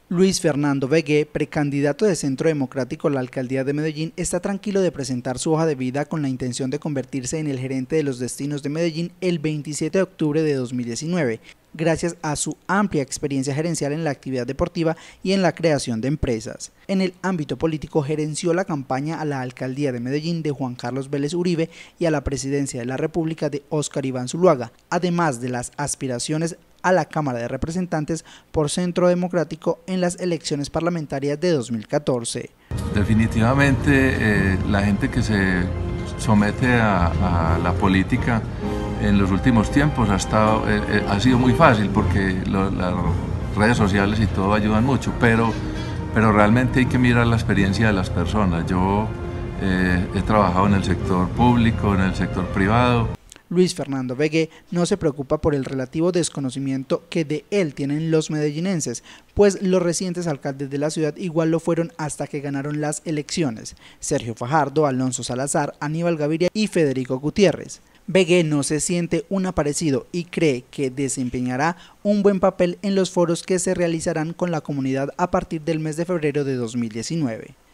Luis Fernando Vegué, precandidato de Centro Democrático a la alcaldía de Medellín, está tranquilo de presentar su hoja de vida con la intención de convertirse en el gerente de los destinos de Medellín el 27 de octubre de 2019, gracias a su amplia experiencia gerencial en la actividad deportiva y en la creación de empresas. En el ámbito político gerenció la campaña a la alcaldía de Medellín de Juan Carlos Vélez Uribe y a la presidencia de la República de Óscar Iván Zuluaga, además de las aspiraciones a la Cámara de Representantes por Centro Democrático en las elecciones parlamentarias de 2014. Definitivamente la gente que se somete a la política en los últimos tiempos ha sido muy fácil porque las redes sociales y todo ayudan mucho, pero realmente hay que mirar la experiencia de las personas. Yo he trabajado en el sector público, en el sector privado. Luis Fernando Vegué no se preocupa por el relativo desconocimiento que de él tienen los medellinenses, pues los recientes alcaldes de la ciudad igual lo fueron hasta que ganaron las elecciones: Sergio Fajardo, Alonso Salazar, Aníbal Gaviria y Federico Gutiérrez. Vegué no se siente un aparecido y cree que desempeñará un buen papel en los foros que se realizarán con la comunidad a partir del mes de febrero de 2019.